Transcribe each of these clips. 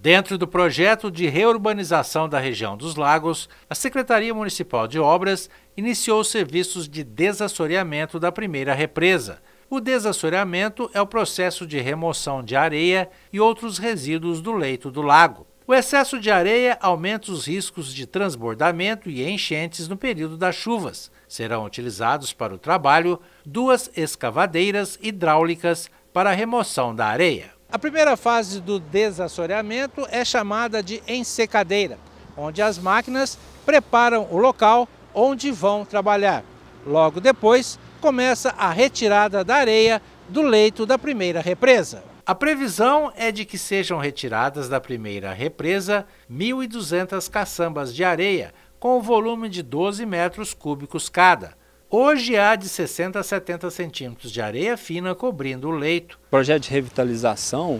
Dentro do projeto de reurbanização da região dos Lagos, a Secretaria Municipal de Obras iniciou os serviços de desassoreamento da primeira represa. O desassoreamento é o processo de remoção de areia e outros resíduos do leito do lago. O excesso de areia aumenta os riscos de transbordamento e enchentes no período das chuvas. Serão utilizados para o trabalho 2 escavadeiras hidráulicas para a remoção da areia. A primeira fase do desassoreamento é chamada de ensecadeira, onde as máquinas preparam o local onde vão trabalhar. Logo depois, começa a retirada da areia do leito da primeira represa. A previsão é de que sejam retiradas da primeira represa 1.200 caçambas de areia, com o volume de 12 metros cúbicos cada. Hoje há de 60 a 70 centímetros de areia fina cobrindo o leito. O projeto de revitalização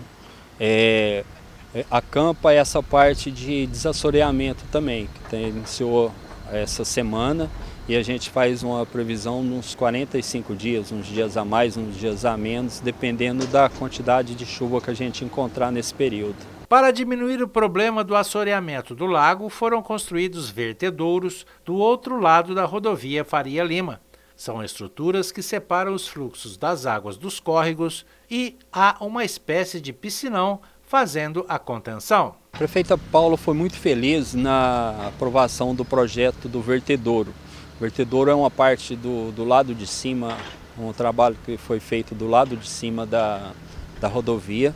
acampa essa parte de desassoreamento também, que iniciou essa semana, e a gente faz uma previsão nos 45 dias, uns dias a mais, uns dias a menos, dependendo da quantidade de chuva que a gente encontrar nesse período. Para diminuir o problema do assoreamento do lago, foram construídos vertedouros do outro lado da rodovia Faria Lima. São estruturas que separam os fluxos das águas dos córregos e há uma espécie de piscinão fazendo a contenção. A prefeita Paula foi muito feliz na aprovação do projeto do vertedouro. O vertedouro é uma parte do lado de cima, um trabalho que foi feito do lado de cima da rodovia.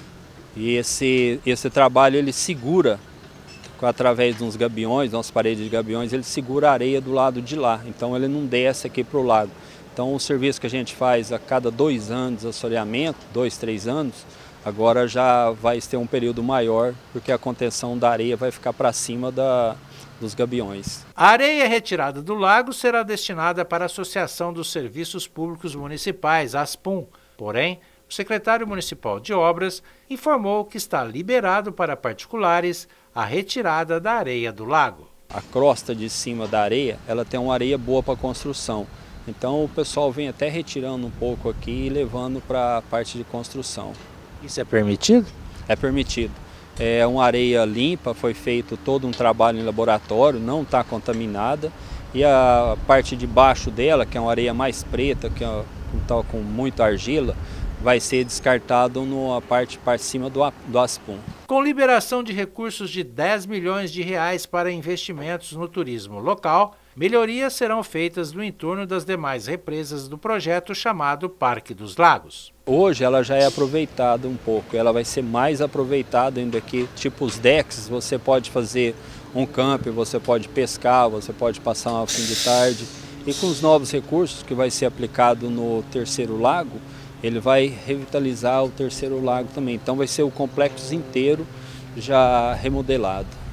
E esse trabalho ele segura, através de uns gabiões, umas paredes de gabiões, ele segura a areia do lado de lá, então ele não desce aqui para o lago. Então o serviço que a gente faz a cada 2 anos, assoreamento, 2, 3 anos, agora já vai ter um período maior, porque a contenção da areia vai ficar para cima dos gabiões. A areia retirada do lago será destinada para a Associação dos Serviços Públicos Municipais, ASPUM. Porém, o secretário municipal de obras informou que está liberado para particulares a retirada da areia do lago. A crosta de cima da areia, ela tem uma areia boa para construção. Então o pessoal vem até retirando um pouco aqui e levando para a parte de construção. Isso é permitido? É permitido. É uma areia limpa, foi feito todo um trabalho em laboratório, não está contaminada. E a parte de baixo dela, que é uma areia mais preta, que está com muita argila, vai ser descartado na parte para cima do ASPUM. Com liberação de recursos de 10 milhões de reais para investimentos no turismo local, melhorias serão feitas no entorno das demais represas do projeto chamado Parque dos Lagos. Hoje ela já é aproveitada um pouco, ela vai ser mais aproveitada ainda aqui, tipo os decks, você pode fazer um camping, você pode pescar, você pode passar um fim de tarde. E com os novos recursos que vai ser aplicado no terceiro lago, ele vai revitalizar o terceiro lago também. Então vai ser o complexo inteiro já remodelado.